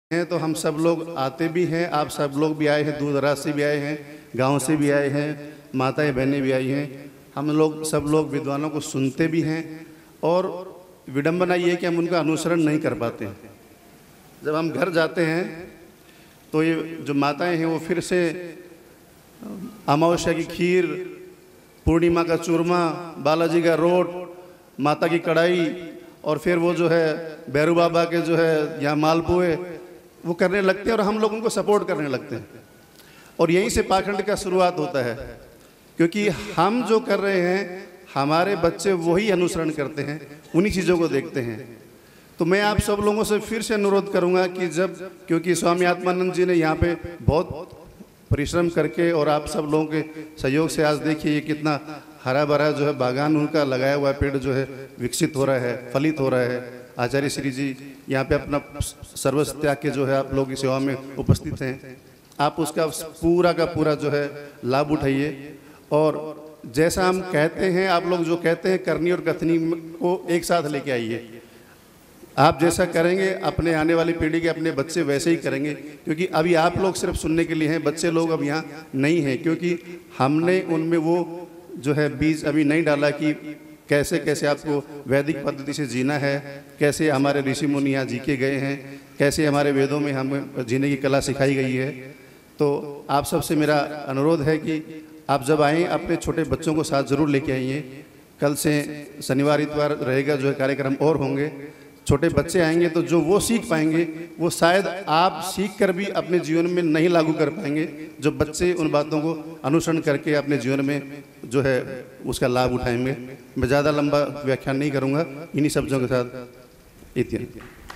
हैं तो हम सब लोग आते भी हैं, आप सब लोग भी आए हैं, दूर दराज से भी आए हैं, गांव से भी आए हैं, माताएं बहनें भी आई हैं। हम लोग सब लोग विद्वानों को सुनते भी हैं और विडंबना ये है कि हम उनका अनुसरण नहीं कर पाते हैं। जब हम घर जाते हैं तो ये जो माताएं हैं वो फिर से अमावस्या की खीर, पूर्णिमा का चूरमा, बालाजी का रोट, माता की कढ़ाई और फिर वो जो है भैरू बाबा के जो है यहाँ मालपुए वो करने लगते हैं और हम लोग उनको सपोर्ट करने लगते हैं। और यहीं से पाखंड का शुरुआत होता है, क्योंकि हम जो कर रहे हैं हमारे बच्चे वही अनुसरण करते हैं, उन्हीं चीज़ों को देखते हैं। तो मैं आप सब लोगों से फिर से अनुरोध करूंगा कि क्योंकि स्वामी आत्मानंद जी ने यहाँ पे बहुत परिश्रम करके और आप सब लोगों के सहयोग से आज देखिए ये कितना हरा भरा जो है बागान उनका लगाया हुआ पेड़ जो है विकसित हो रहा है, फलित हो रहा है। आचार्य श्री जी यहाँ पे अपना सर्वस्व त्याग के जो है आप लोग की सेवा में उपस्थित हैं। आप उसका पूरा का पूरा जो है लाभ उठाइए और जैसा हम कहते हैं, आप लोग जो कहते हैं करनी और कथनी को एक साथ लेके आइए। आप जैसा करेंगे अपने आने वाली पीढ़ी के अपने बच्चे वैसे ही करेंगे, क्योंकि अभी आप लोग सिर्फ सुनने के लिए हैं, बच्चे लोग अब यहाँ नहीं हैं, क्योंकि हमने उनमें वो जो है बीज अभी नहीं डाला कि कैसे कैसे आपको वैदिक पद्धति से जीना है, कैसे हमारे ऋषि मुनि यहाँ जी के गए हैं, कैसे हमारे वेदों में हमें जीने की कला सिखाई गई है। तो आप सबसे मेरा अनुरोध है कि आप जब आएँ अपने छोटे बच्चों को साथ ज़रूर लेके आइए। कल से शनिवार इतवार रहेगा जो है कार्यक्रम और होंगे। छोटे बच्चे आएंगे तो जो वो सीख पाएंगे वो शायद आप सीख कर भी अपने जीवन में नहीं लागू कर पाएंगे, जो बच्चे उन बातों को अनुसरण करके अपने जीवन में जो है उसका लाभ उठाएंगे। मैं ज़्यादा लंबा व्याख्यान नहीं करूँगा, इन्हीं शब्दों के साथ इतना।